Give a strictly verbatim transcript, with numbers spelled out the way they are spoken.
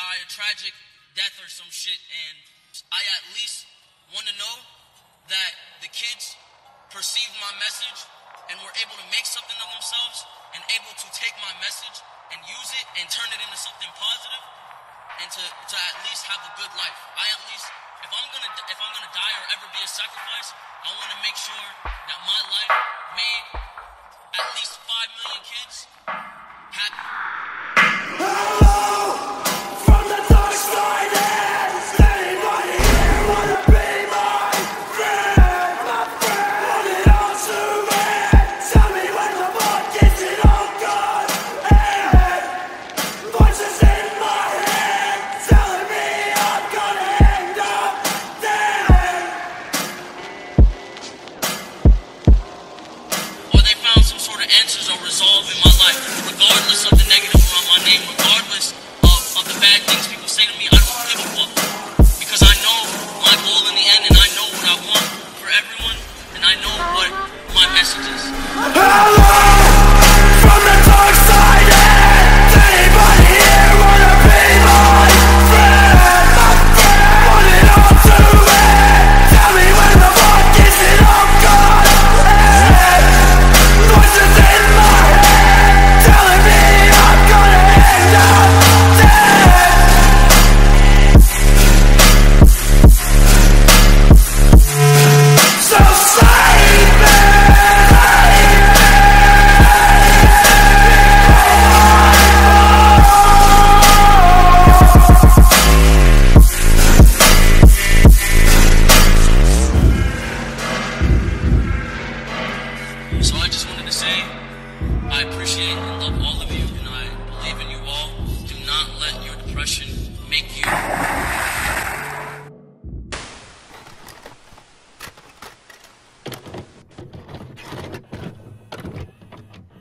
by a tragic death or some shit, and I at least want to know that the kids perceived my message and were able to make something of themselves and able to take my message and use it and turn it into something positive and to, to at least have a good life. I at least, if I'm gonna if I'm gonna die or ever be a sacrifice, I want to make sure that my life made at least five million kids happy. From the dark side, is anybody here wanna be my friend? My friend, want it all to end. Tell me when the book gets it all gone. And voices in my head telling me I'm gonna end up dead. Or they found some sort of answers or resolve in my life, regardless of the negative around my name, regardless of, of the bad things people say to me. I don't give a fuck, because I know my goal in the end, and I know what I want for everyone, and I know what my message is. Hello, from the dark side, is anybody here wanna be my friend? My friend, want it all to end. Tell me when the book gets it all gone. And voices in my head telling me I'm gonna end up dead. So save me. So I just wanted to say I appreciate and love all of you, and I